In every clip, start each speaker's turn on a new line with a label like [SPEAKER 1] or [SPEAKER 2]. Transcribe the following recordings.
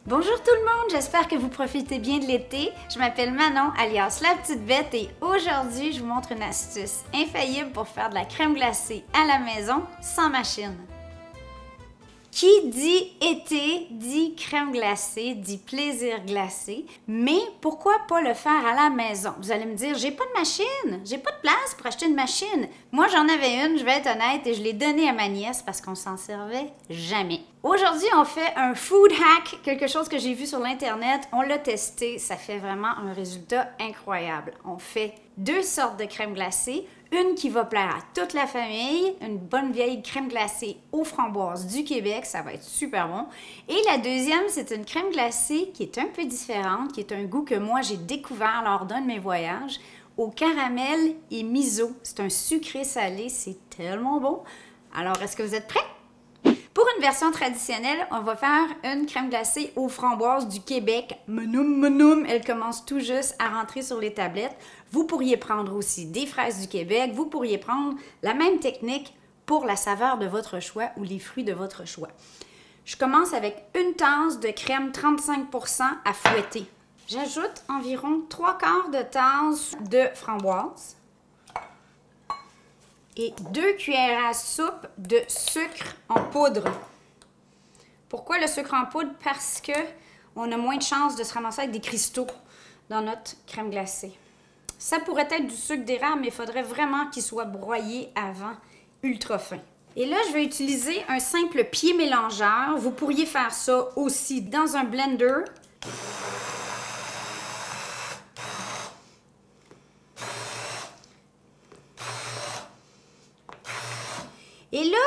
[SPEAKER 1] Bonjour tout le monde, j'espère que vous profitez bien de l'été. Je m'appelle Manon, alias La Petite Bête, et aujourd'hui, je vous montre une astuce infaillible pour faire de la crème glacée à la maison sans machine. Qui dit été, dit crème glacée, dit plaisir glacé, mais pourquoi pas le faire à la maison? Vous allez me dire, j'ai pas de machine, j'ai pas de place pour acheter une machine. Moi, j'en avais une, je vais être honnête, et je l'ai donnée à ma nièce parce qu'on s'en servait jamais. Aujourd'hui, on fait un food hack, quelque chose que j'ai vu sur l'internet, on l'a testé, ça fait vraiment un résultat incroyable. On fait deux sortes de crème glacée. Une qui va plaire à toute la famille, une bonne vieille crème glacée aux framboises du Québec, ça va être super bon. Et la deuxième, c'est une crème glacée qui est un peu différente, qui est un goût que moi j'ai découvert lors d'un de mes voyages, au caramel et miso. C'est un sucré salé, c'est tellement bon. Alors, est-ce que vous êtes prêts? Pour une version traditionnelle, on va faire une crème glacée aux framboises du Québec. Menoum, menoum, elle commence tout juste à rentrer sur les tablettes. Vous pourriez prendre aussi des fraises du Québec. Vous pourriez prendre la même technique pour la saveur de votre choix ou les fruits de votre choix. Je commence avec une tasse de crème 35% à fouetter. J'ajoute environ 3/4 de tasse de framboise et 2 cuillères à soupe de sucre en poudre. Pourquoi le sucre en poudre? Parce que on a moins de chances de se ramasser avec des cristaux dans notre crème glacée. Ça pourrait être du sucre d'érable, mais il faudrait vraiment qu'il soit broyé avant, ultra fin. Et là, je vais utiliser un simple pied mélangeur. Vous pourriez faire ça aussi dans un blender. Et là,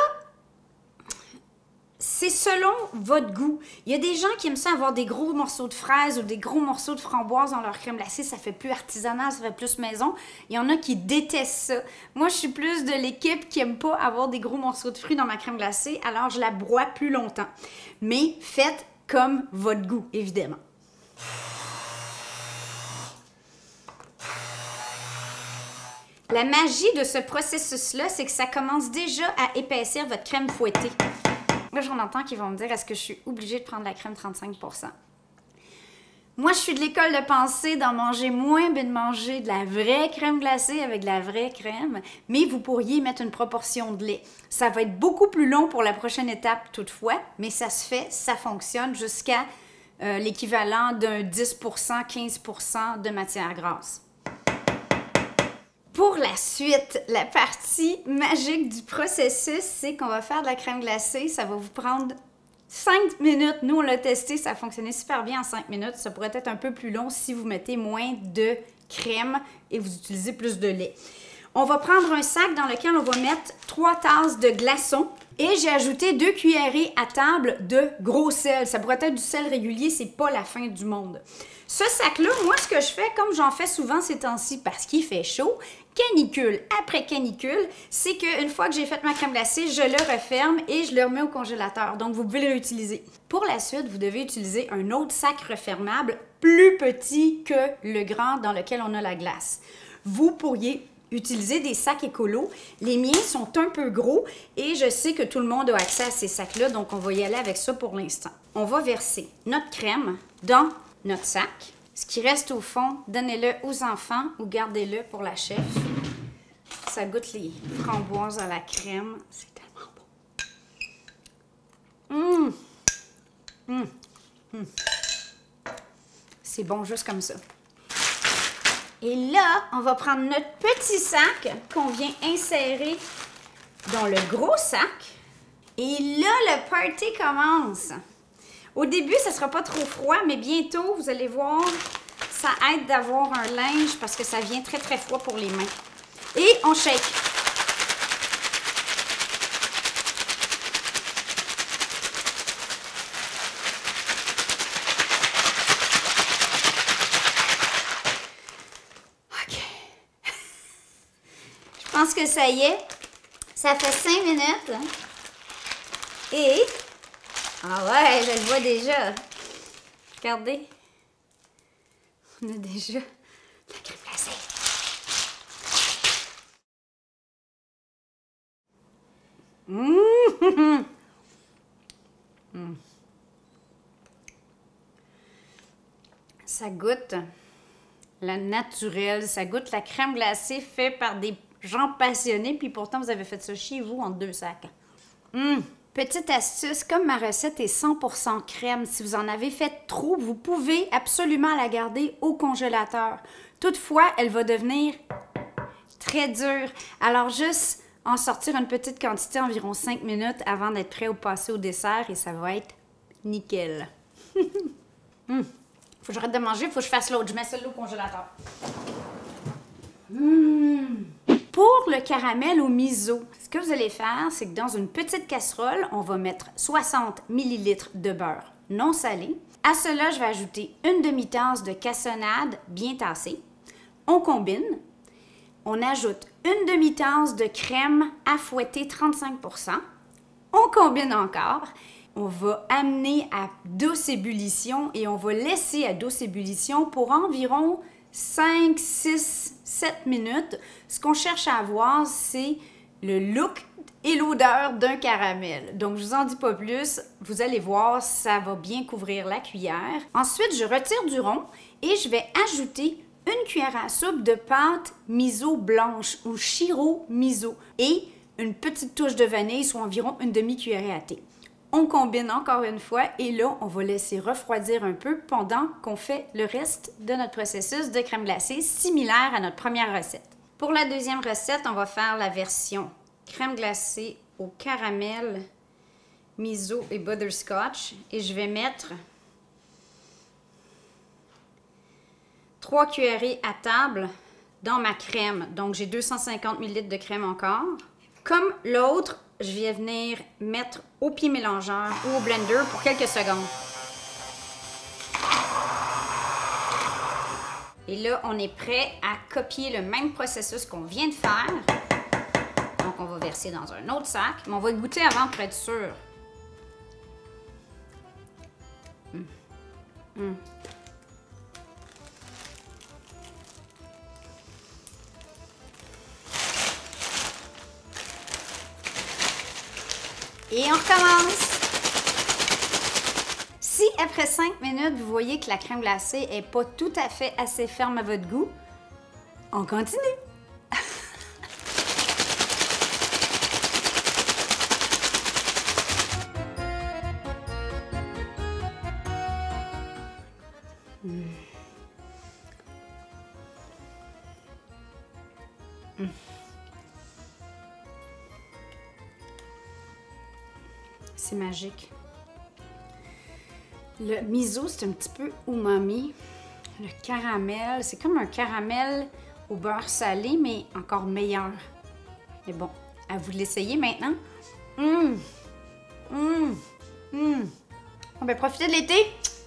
[SPEAKER 1] c'est selon votre goût. Il y a des gens qui aiment ça avoir des gros morceaux de fraises ou des gros morceaux de framboises dans leur crème glacée. Ça fait plus artisanal, ça fait plus maison. Il y en a qui détestent ça. Moi, je suis plus de l'équipe qui aime pas avoir des gros morceaux de fruits dans ma crème glacée, alors je la broie plus longtemps. Mais faites comme votre goût, évidemment. La magie de ce processus-là, c'est que ça commence déjà à épaissir votre crème fouettée. Là, j'en entends qui vont me dire, est-ce que je suis obligée de prendre la crème 35%? Moi, je suis de l'école de pensée d'en manger moins, mais de manger de la vraie crème glacée avec de la vraie crème. Mais vous pourriez mettre une proportion de lait. Ça va être beaucoup plus long pour la prochaine étape toutefois, mais ça se fait, ça fonctionne jusqu'à l'équivalent d'un 10%, 15% de matière grasse. Pour la suite, la partie magique du processus, c'est qu'on va faire de la crème glacée. Ça va vous prendre 5 minutes. Nous, on l'a testé, ça a fonctionné super bien en 5 minutes. Ça pourrait être un peu plus long si vous mettez moins de crème et vous utilisez plus de lait. On va prendre un sac dans lequel on va mettre 3 tasses de glaçons. Et j'ai ajouté 2 cuillerées à table de gros sel. Ça pourrait être du sel régulier, c'est pas la fin du monde. Ce sac-là, moi, ce que je fais, comme j'en fais souvent ces temps-ci parce qu'il fait chaud, canicule après canicule, c'est qu'une fois que j'ai fait ma crème glacée, je le referme et je le remets au congélateur. Donc, vous pouvez le réutiliser. Pour la suite, vous devez utiliser un autre sac refermable plus petit que le grand dans lequel on a la glace. Vous pourriez utiliser des sacs écolos. Les miens sont un peu gros et je sais que tout le monde a accès à ces sacs-là, donc on va y aller avec ça pour l'instant. On va verser notre crème dans notre sac. Ce qui reste au fond, donnez-le aux enfants ou gardez-le pour la chef. Ça goûte les framboises à la crème. C'est tellement bon. C'est bon juste comme ça. Et là, on va prendre notre petit sac qu'on vient insérer dans le gros sac. Et là, le party commence. Au début, ça ne sera pas trop froid, mais bientôt, vous allez voir, ça aide d'avoir un linge parce que ça vient très, très froid pour les mains. Et on shake. Je pense que ça y est. Ça fait 5 minutes. Hein? Et... ah ouais, je le vois déjà. Regardez. On a déjà la crème glacée. Ça goûte la naturelle, ça goûte la crème glacée faite par des gens passionnés, puis pourtant vous avez fait ça chez vous en 2 sacs. Petite astuce, comme ma recette est 100% crème, si vous en avez fait trop, vous pouvez absolument la garder au congélateur. Toutefois, elle va devenir très dure. Alors juste en sortir une petite quantité, environ 5 minutes avant d'être prêt au passer au dessert et ça va être nickel. Faut que j'arrête de manger, faut que je fasse l'autre. Je mets celle-là au congélateur. Pour le caramel au miso, ce que vous allez faire, c'est que dans une petite casserole, on va mettre 60 ml de beurre non salé. À cela, je vais ajouter une demi-tasse de cassonade bien tassée. On combine. On ajoute une demi-tasse de crème à fouetter 35%. On combine encore. On va amener à douce ébullition et on va laisser à douce ébullition pour environ 5, 6, 7 minutes. Ce qu'on cherche à avoir, c'est le look et l'odeur d'un caramel. Donc, je vous en dis pas plus. Vous allez voir, ça va bien couvrir la cuillère. Ensuite, je retire du rond et je vais ajouter une cuillère à soupe de pâte miso blanche ou shiro miso et une petite touche de vanille, soit environ une demi-cuillerée à thé. On combine encore une fois et là, on va laisser refroidir un peu pendant qu'on fait le reste de notre processus de crème glacée, similaire à notre première recette. Pour la deuxième recette, on va faire la version crème glacée au caramel, miso et butterscotch. Et je vais mettre 3 cuillerées à table dans ma crème. Donc, j'ai 250 ml de crème encore. Comme l'autre, je vais venir mettre au pied mélangeur ou au blender pour quelques secondes. Et là, on est prêt à copier le même processus qu'on vient de faire. Donc, on va verser dans un autre sac, mais on va goûter avant pour être sûr. Et on recommence! Si après 5 minutes, vous voyez que la crème glacée n'est pas tout à fait assez ferme à votre goût, on continue! C'est magique. Le miso, c'est un petit peu umami. Le caramel, c'est comme un caramel au beurre salé, mais encore meilleur. Mais bon, à vous de l'essayer maintenant. On va profiter de l'été.